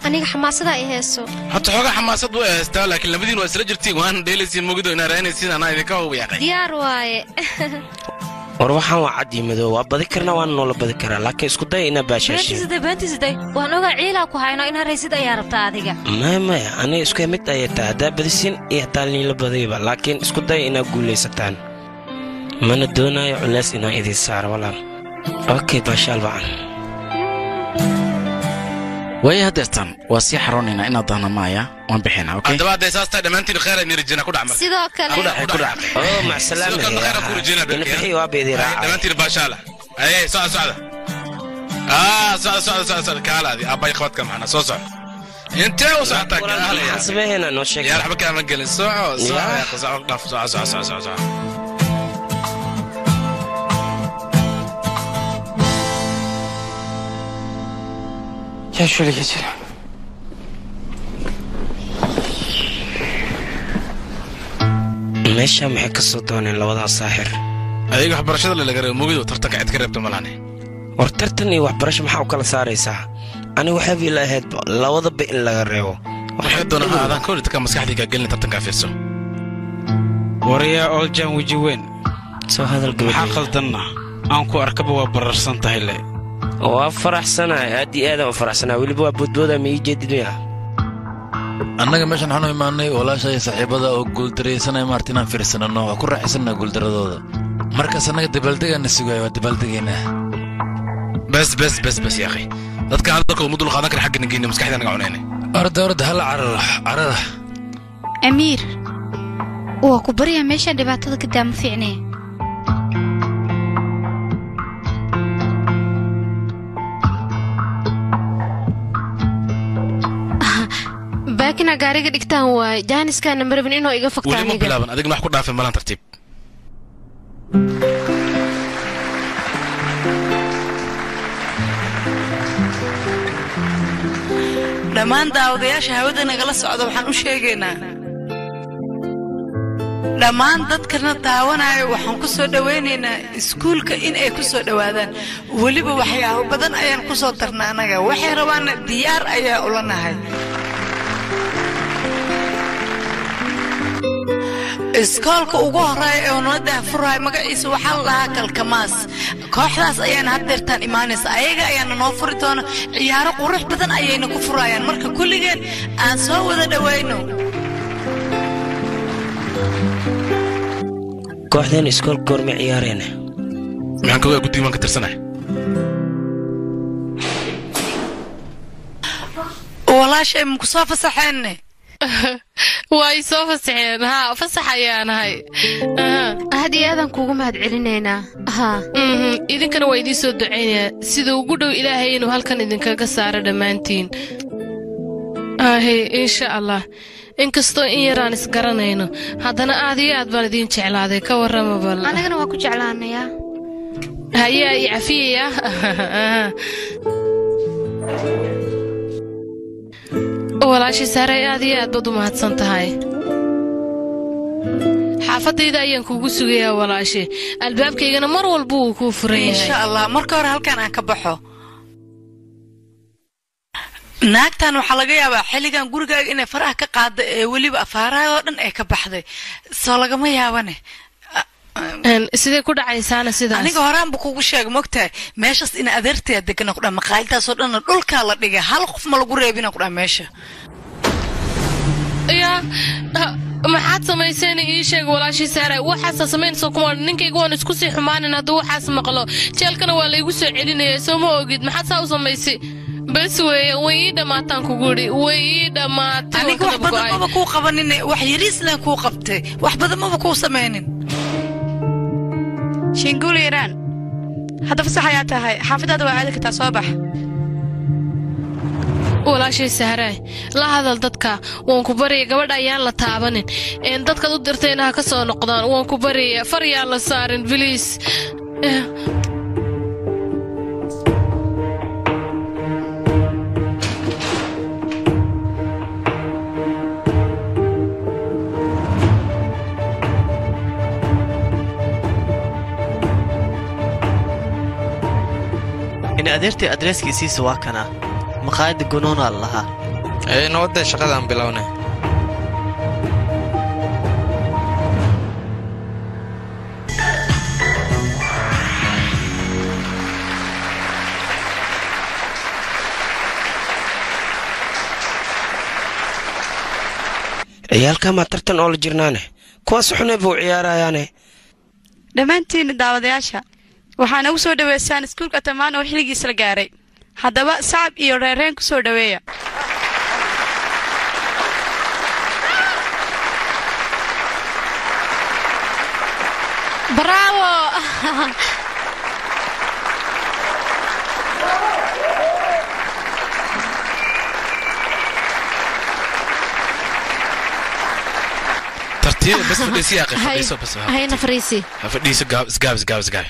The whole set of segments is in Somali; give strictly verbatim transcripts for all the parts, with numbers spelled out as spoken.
أنا حماسة إيه هسه حتى حاجة حماسة وإستوى لكن لما دين وسرجرتي وأنا ديلسي موجود وأنا رانسين أنا إذا كهو يعني ديار واي وروحان وعدي مدو وبذكرنا وأنا ولا بذكرها لكن اسكت إنا باشاشين بنتي زدي بنتي زدي وأنا قاعد عيلة كوهاينا إنها رئيسة يا رب تعذيك ما ما أنا اسكت مت أيتها ده بدسين يهتالني لبذيبة لكن اسكت إنا أقول لي ستان من الدنيا يعلس إنا إذا صار ولا أوكي باشال بعن ويا هدرتان واسي حرونينا إنا ضانا مايا وانبحينا أوكي أنت بعد إساس تاد ما أنت الخير إني رجينا كل عمل سيدا كلا كل عمل كل عمل أوه مع السلامة كل خير أكون رجينا إن بحي وابي ذراع ما أنت الباشالة أيه سعد سعد آه سعد سعد سعد سعد كهلا هذه أبا يخوتك معنا صو صو أنت وسعتك أهلا حسبه هنا نوشك يا رحمك أنا مقل سعد سعد يا أخي سعد قف سعد سعد سعد سعد سعد يا شو اللي يجري meesha maxay ka soo dooneen labada saaxir adiga waxbarashada la laga muugido tartanka cid ka reebto malaane war tartan iyo waxbarasho maxaa u kala saaraysaa anigu waxa bii lahayd labada ba in laga reebo waxay doonaan aadan koolid ka maskaxdiga gelin tartanka fiirso wariya oljan wiji weyn soo hadal gabadha maxaa qaldanna aan ku arkaba waa bararsan tahay le waa faraxsanahay aad iyo aad u faraxsanahay waliba waa budbooda ma ii jeedinaya annaga meeshan waxaan u imaanay walaashay saaxiibada oo guuldareysanay maartii inaan fiirsanano waa ku raaxaysanaa guuldaradooda markaas annaga dabaaldegaana sugayo waa dabaaldegaynaa bas bas bas bas ya akhi dadka hadalka mudul qaadan kara xagga nageena maskaxda naga cuneynay orda orda hala carara carara أمير وكبريا ماشي دبعتها قدام في عينيه باكنا قاريق دكتان هو جانس كان مربن إنه يقفك تاني ولي مبلابن أديك نحكو دافع ملان ترتيب dhammaan daawadayaasha hawada nagala socda waxaan u sheegaynaa dhammaan dadkana daawanaya waxaan ku soo dhawaynaynaa iskuulka in ay ku soo dhawaadaan weliba waxyaabo badan ayaan ku soo darnaa anaga waxay rabaana diyaar ayaa ula nahay iskoolka ugu horeeya ee noo daafuraay magaciisa waxaa la dhahaa kalkamaas kooxdaas ayaan haddeertaan imaanaysa ayaga ayaana noo furi doona ciyaaro qurux badan ayayna ku furayaan marka kulligeen aan soo wada dhawayno kooxdeen iskoolka goorma ciyaareen maxaan kooga guddiga waan ka tirsanahay walaashay ma ku soo fasaxeenne واي سوف سحين ها فصح يا نهاي هذه أذن كوجو مهد علينا ها إذا كانوا وايدي سود دعينا سيدو وجودوا إلهي إنه هل كان إذا كجسارة دمانتين آه هي إن شاء الله إن كستو إن يران سكرنا إنه هذا أنا عادي أتبردين شعل هذا كورة مبلا أنا كنا واقو شعلان يا هيا يعفية walaashii sare aad iyo aad baad u mahadsan tahay xaafadayda ayaan kuugu sugayaa walaashii albaabkaygana mar walba uu kuu furan yahay insha allah marka hore halkan aan ka baxo naagtan waxaa laga yaabaa xilligan gurigaaga inay faraha ka qaado ee weliba afaaraha oo dhan ay ka baxday soo lagama yaabane sidee ku dhacaysaana sidaas aniga horaanba kuugu sheegay mogtahay meeshaas ina adeertaya degana kudhaa maqaayiltaasoo dhanna dhulkaa la dhigay hal qof ma lagu reebina kudhaa meesha yaa maxaad samayseen ii sheeg walaashii saara waxaasa samaynaysa kuma ninkayga waan isku sii xumaanin hadduu waxaas maqlo jeelkana waa laygu soo celinaya soo ma ogid maxaad saa u samaysay bas weeye way ii dhammaataan kugu idhi way ii dhammaatay aniga wax badan maba kuu qabanin wax yariis leen kuu qabtay wax badan maba kuu samaynin شنقول إيران هذا فصح حياتها هاي حافظة وعادك تصابح ولا شيء سهرة لا هذا الدتك وانكبري قبل أيام لا تعبانين إن دتك ضدرتينها كسر نقدان وانكبري فريا لا صارن بليس إن أدرتي أدرسك سيس واكنا مقاعد جنون الله ee nabadda shaqadaan bilownay ciyaalka ma tartan oo la jirnaane kuwaas xunay buu ciyaarayaane dhammaantiin daawadayaasha waxaan ugu soo dhaweysaan iskuulka tamaan oo xiligiisa la gaaray haddaba sacab iyo reereen ku soo dhaweeya bravo ترتيب بس فديسي يا اخي فديسو بس هاي نفريسي فديسو قاب قاب قاب قاب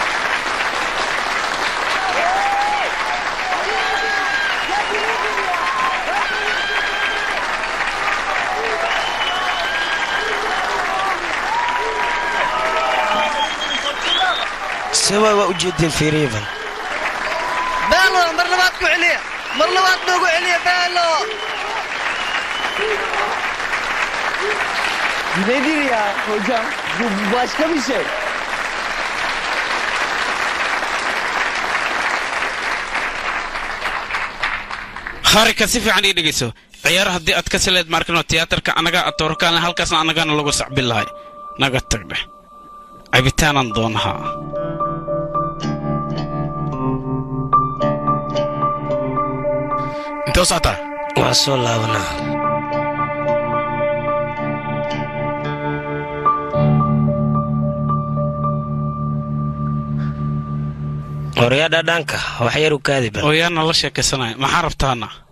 سوا وجدين في ريفن بالو مرلوات كعليه مرلوات نوقو عليه بالو Nedir ya hocam? Bu başka bir şey. harika si fiican ii dhegeyso ciyaar haddii aad ka sileed markano tiyaatarka anaga atoorkaan halkaasna anagana lagu sacbi lahay naga tagdhe cabitaanan doonaha intee u socotaa waa soo laabanaa oryaa dhadhanka wax yar u kaadiba ooyaana la sheekaysanaya maxaa rabtaana